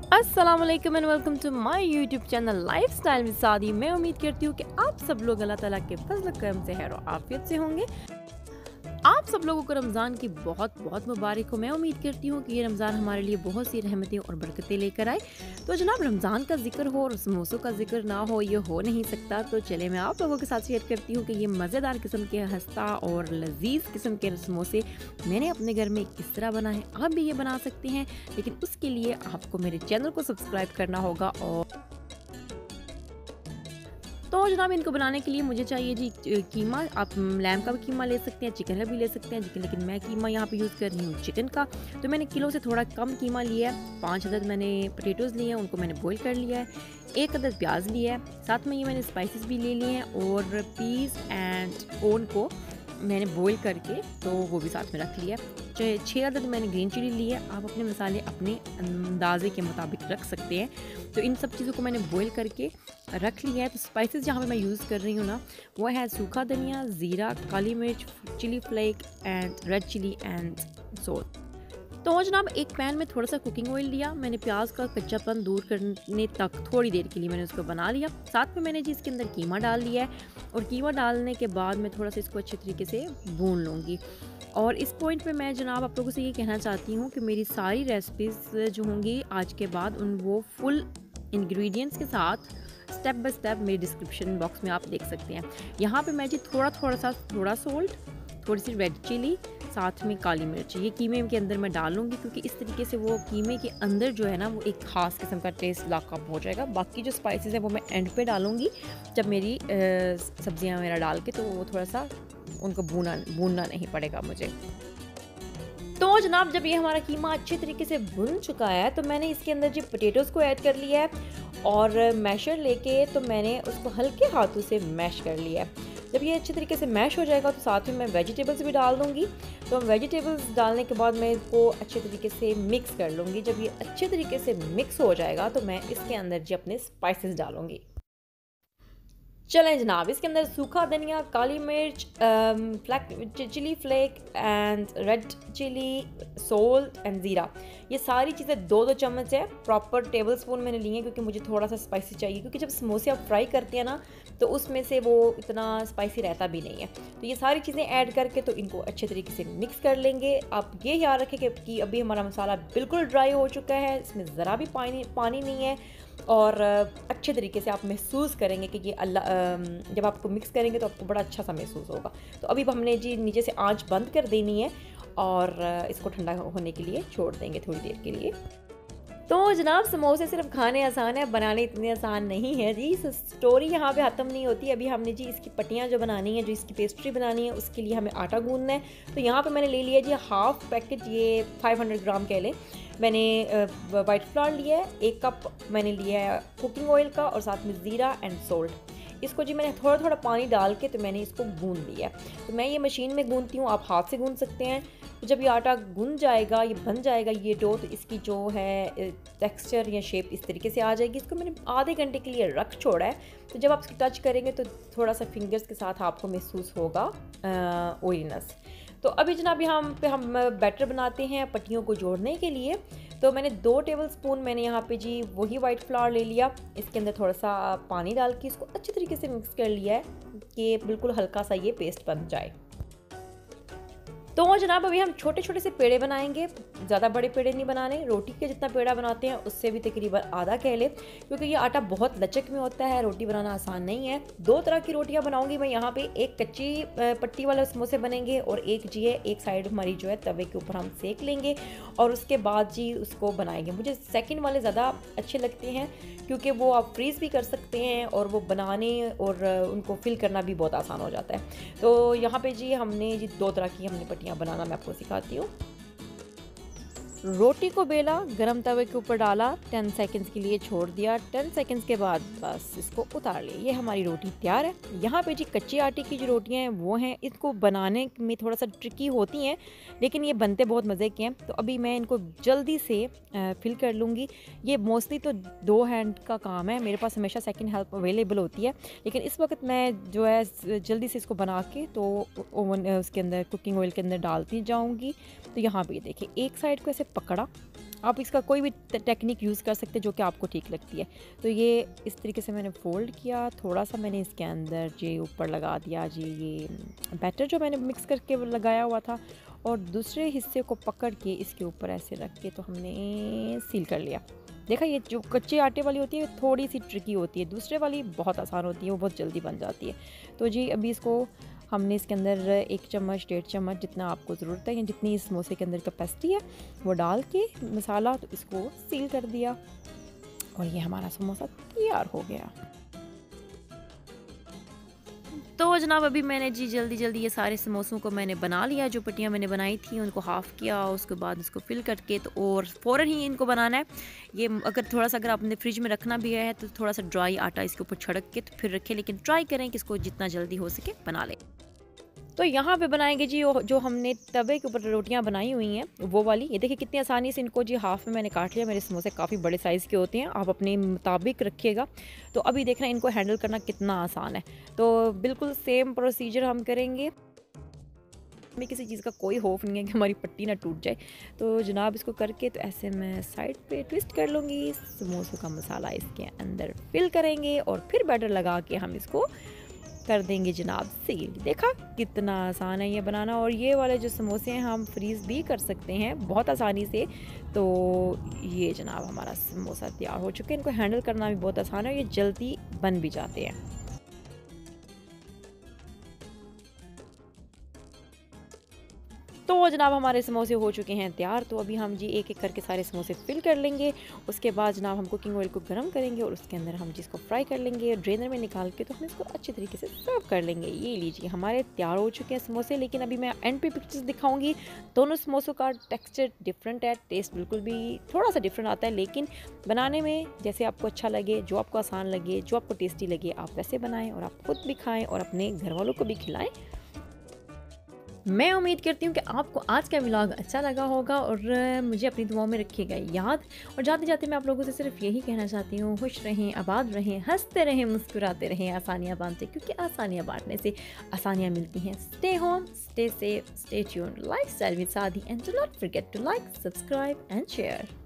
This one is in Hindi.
अस्सलाम वालेकुम and welcome to my YouTube channel lifestyle with Sadi. मैं उम्मीद करती हूँ कि आप सब लोग अल्लाह ताला के फजल करम से खैर आफियत से होंगे। आप सब लोगों को रमज़ान की बहुत बहुत मुबारक हो। मैं उम्मीद करती हूँ कि ये रमज़ान हमारे लिए बहुत सी रहमतें और बरकतें लेकर आए। तो जनाब, रमज़ान का जिक्र हो और समोसों का जिक्र ना हो, ये हो नहीं सकता। तो चले मैं आप लोगों के साथ शेयर करती हूँ कि ये मज़ेदार किस्म के हस्ता और लजीज किस्म के समोसे मैंने अपने घर में किस तरह बनाए। आप भी ये बना सकते हैं, लेकिन उसके लिए आपको मेरे चैनल को सब्सक्राइब करना होगा। और तो जनाब, इनको बनाने के लिए मुझे चाहिए जी कीमा। आप लैम का भी कीमा ले सकते हैं, चिकन का भी ले सकते हैं, लेकिन मैं कीमा यहाँ पे यूज़ कर रही हूँ चिकन का। तो मैंने किलो से थोड़ा कम कीमा लिया है। 5 अदद मैंने पोटैटोज़ लिए हैं, उनको मैंने बॉईल कर लिया है। 1 अदद प्याज लिया है, साथ में ये मैंने स्पाइसेस भी ले लिए हैं। और पीस एंड कोर्न को मैंने बॉईल करके तो वो भी साथ में रख लिया। 6 अदद मैंने ग्रीन चिली ली है। आप अपने मसाले अपने अंदाजे के मुताबिक रख सकते हैं। तो इन सब चीज़ों को मैंने बॉईल करके रख लिया है। तो स्पाइसेस जहाँ पे मैं यूज़ कर रही हूँ ना, वो है सूखा धनिया, ज़ीरा, काली मिर्च, chilli flake and red chilli and salt. तो जनाब, एक पैन में थोड़ा सा कुकिंग ऑयल लिया। मैंने प्याज का कच्चापन दूर करने तक थोड़ी देर के लिए मैंने उसको बना लिया। साथ में मैंने जी इसके अंदर कीमा डाल लिया है। और कीमा डालने के बाद मैं थोड़ा सा इसको अच्छे तरीके से भून लूँगी। और इस पॉइंट पे मैं जनाब आप लोगों से ये कहना चाहती हूँ कि मेरी सारी रेसिपीज़ जो होंगी आज के बाद, उन वो फुल इंग्रेडिएंट्स के साथ स्टेप बाय स्टेप मेरे डिस्क्रिप्शन बॉक्स में आप देख सकते हैं। यहाँ पे मैं जी थोड़ा सोल्ट, थोड़ी सी रेड चिली, साथ में काली मिर्च ये कीमे के अंदर मैं डालूंगी, क्योंकि इस तरीके से वो कीमे के अंदर जो है ना, वो एक ख़ास किस्म का टेस्ट लाकअप हो जाएगा। बाकी जो स्पाइसेस हैं वो मैं एंड पे डालूंगी, जब मेरी सब्जियां मेरा डाल के, तो वो थोड़ा सा उनको भूनना नहीं पड़ेगा मुझे। तो जनाब, जब ये हमारा कीमा अच्छे तरीके से भुन चुका है, तो मैंने इसके अंदर जो पोटैटोज़ को ऐड कर लिया है। और मैशर लेके तो मैंने उसको हल्के हाथों से मैश कर लिया है। जब ये अच्छे तरीके से मैश हो जाएगा, तो साथ में मैं वेजिटेबल्स भी डाल दूँगी। तो वेजिटेबल्स डालने के बाद मैं इसको अच्छे तरीके से मिक्स कर लूँगी। जब ये अच्छे तरीके से मिक्स हो जाएगा, तो मैं इसके अंदर जी अपने स्पाइसेस डालूँगी। चलें जनाब, इसके अंदर सूखा धनिया, काली मिर्च, chilli flake and red chilli, salt and ज़ीरा, ये सारी चीज़ें 2-2 चम्मच है। प्रॉपर टेबल स्पून मैंने लिए हैं, क्योंकि मुझे थोड़ा सा स्पाइसी चाहिए। क्योंकि जब समोसे आप फ्राई करते हैं ना, तो उसमें से वो इतना स्पाइसी रहता भी नहीं है। तो ये सारी चीज़ें ऐड करके तो इनको अच्छे तरीके से मिक्स कर लेंगे। आप ये याद रखें कि अभी हमारा मसाला बिल्कुल ड्राई हो चुका है, इसमें ज़रा भी पानी नहीं है। और अच्छे तरीके से आप महसूस करेंगे कि ये जब आपको मिक्स करेंगे तो आपको बड़ा अच्छा सा महसूस होगा। तो अभी हमने जी नीचे से आंच बंद कर देनी है और इसको ठंडा होने के लिए छोड़ देंगे थोड़ी देर के लिए। तो जनाब, समोसे सिर्फ खाने आसान है, बनाने इतने आसान नहीं है जी। स्टोरी यहाँ पे ख़त्म नहीं होती। अभी हमने जी इसकी पट्टियाँ जो बनानी है, जो इसकी पेस्ट्री बनानी है, उसके लिए हमें आटा गूंदना है। तो यहाँ पे मैंने ले लिया जी हाफ पैकेट, ये 500 ग्राम कह लें। मैंने वाइट फ्लावर लिया है, 1 कप मैंने लिया है कुकिंग ऑयल का, और साथ में ज़ीरा एंड सोल्ट। इसको जी मैंने थोड़ा थोड़ा पानी डाल के तो मैंने इसको गूंद लिया है। तो मैं ये मशीन में गूंदती हूँ, आप हाथ से गूंद सकते हैं। तो जब ये आटा गूंद जाएगा, ये बन जाएगा ये डो, तो इसकी जो है टेक्सचर या शेप इस तरीके से आ जाएगी। इसको मैंने आधे घंटे के लिए रख छोड़ा है। तो जब आप इसको टच करेंगे तो थोड़ा सा फिंगर्स के साथ आपको महसूस होगा ऑयलीनेस। तो अभी जनाब यहाँ पे हम बैटर बनाते हैं पट्टियों को जोड़ने के लिए। तो मैंने 2 टेबल स्पून मैंने यहाँ पे जी वही वाइट फ्लावर ले लिया। इसके अंदर थोड़ा सा पानी डाल के इसको अच्छे तरीके से मिक्स कर लिया है कि बिल्कुल हल्का सा ये पेस्ट बन जाए। तो जनाब, अभी हम छोटे छोटे से पेड़े बनाएंगे, ज़्यादा बड़े पेड़े नहीं बनाने। रोटी के जितना पेड़ा बनाते हैं उससे भी तकरीबन आधा कह ले, क्योंकि ये आटा बहुत लचक में होता है, रोटी बनाना आसान नहीं है। 2 तरह की रोटियां बनाऊंगी मैं यहाँ पे। एक कच्ची पट्टी वाले समोसे बनेंगे, और एक जी है एक साइड हमारी जो है तवे के ऊपर हम सेक लेंगे, और उसके बाद जी उसको बनाएंगे। मुझे सेकंड वाले ज़्यादा अच्छे लगते हैं, क्योंकि वो आप फ्रीज़ भी कर सकते हैं, और वो बनाने और उनको फिल करना भी बहुत आसान हो जाता है। तो यहाँ पे जी हमने जी 2 तरह की हमने पट्टियाँ बनाना मैं आपको सिखाती हूँ। रोटी को बेला, गरम तवे के ऊपर डाला, 10 सेकंड्स के लिए छोड़ दिया। 10 सेकंड्स के बाद बस इसको उतार लिया। ये हमारी रोटी तैयार है। यहाँ पे जी कच्चे आटे की जो रोटियाँ हैं वो हैं, इसको बनाने में थोड़ा सा ट्रिकी होती हैं, लेकिन ये बनते बहुत मज़े के हैं। तो अभी मैं इनको जल्दी से फिल कर लूँगी। ये मोस्टली तो 2 हैंड का काम है, मेरे पास हमेशा सेकेंड हेल्प अवेलेबल होती है, लेकिन इस वक्त मैं जो है जल्दी से इसको बना के तो ओवन उसके अंदर कुकिंग ऑयल के अंदर डालती जाऊँगी। तो यहाँ पे ये देखिए, एक साइड को ऐसे पकड़ा आप इसका कोई भी टेक्निक यूज़ कर सकते हैं जो कि आपको ठीक लगती है। तो ये इस तरीके से मैंने फ़ोल्ड किया, थोड़ा-सा मैंने इसके अंदर जी ऊपर लगा दिया जी ये बैटर जो मैंने मिक्स करके लगाया हुआ था, और दूसरे हिस्से को पकड़ के इसके ऊपर ऐसे रख के तो हमने सील कर लिया। देखा, ये जो कच्चे आटे वाली होती है थोड़ी सी ट्रिकी होती है, दूसरे वाली बहुत आसान होती है, वो बहुत जल्दी बन जाती है। तो जी अभी इसको हमने इसके अंदर 1 चम्मच 1.5 चम्मच जितना आपको ज़रूरत है या जितनी इस समोसे के अंदर कैपेसिटी है वो डाल के मसाला, तो इसको सील कर दिया और ये हमारा समोसा तैयार हो गया। तो जनाब अभी मैंने जी जल्दी ये सारे समोसों को मैंने बना लिया, जो पट्टियाँ मैंने बनाई थी उनको हाफ़ किया, उसके बाद इसको फिल करके तो और फ़ौरन ही इनको बनाना है। ये अगर आपने फ्रिज में रखना भी है तो थोड़ा सा ड्राई आटा इसके ऊपर छिड़क के तो फिर रखें, लेकिन ट्राई करें कि इसको जितना जल्दी हो सके बना लें। तो यहाँ पे बनाएंगे जी जो हमने तवे के ऊपर रोटियाँ बनाई हुई हैं वो वाली। ये देखिए कितनी आसानी से इनको जी हाफ़ में मैंने काट लिया। मेरे समोसे काफ़ी बड़े साइज़ के होते हैं, आप अपने मुताबिक रखिएगा। तो अभी देखना इनको हैंडल करना कितना आसान है। तो बिल्कुल सेम प्रोसीजर हम करेंगे, हमें किसी चीज़ का कोई खौफ नहीं है कि हमारी पट्टी ना टूट जाए। तो जनाब इसको करके तो ऐसे मैं साइड पे ट्विस्ट कर लूँगी, समोसों का मसाला इसके अंदर फिल करेंगे और फिर बैटर लगा के हम इसको कर देंगे जनाब सील। देखा कितना आसान है ये बनाना, और ये वाले जो समोसे हैं हम फ्रीज़ भी कर सकते हैं बहुत आसानी से। तो ये जनाब हमारा समोसा तैयार हो चुके हैं। इनको हैंडल करना भी बहुत आसान है, ये जल्दी बन भी जाते हैं। तो जनाब हमारे समोसे हो चुके हैं तैयार। तो अभी हम जी एक एक करके सारे समोसे फिल कर लेंगे। उसके बाद जनाब हम कुकिंग ऑयल को गर्म करेंगे और उसके अंदर हम जिसको फ्राई कर लेंगे ड्रेनर में निकाल के, तो हम इसको अच्छे तरीके से सर्व कर लेंगे। ये लीजिए हमारे तैयार हो चुके हैं समोसे। लेकिन अभी मैं एंड पे पिक्चर्स दिखाऊंगी। दोनों समोसों का टेक्सचर डिफरेंट है, टेस्ट बिल्कुल भी थोड़ा सा डिफरेंट आता है, लेकिन बनाने में जैसे आपको अच्छा लगे, जो आपको आसान लगे, जो आपको टेस्टी लगे, आप वैसे बनाएं और आप खुद भी खाएं और अपने घर वालों को भी खिलाएं। मैं उम्मीद करती हूँ कि आपको आज का व्लॉग अच्छा लगा होगा और मुझे अपनी दुआओं में रखिएगा याद। और जाते जाते मैं आप लोगों से सिर्फ यही कहना चाहती हूँ, खुश रहें, आबाद रहें, हंसते रहें, मुस्कुराते रहें, आसानियाँ बांटते, क्योंकि आसानियाँ बांटने से आसानियाँ मिलती हैं। Stay home, stay safe, stay tuned, lifestyle with Sadi, and do not forget to like, subscribe and share.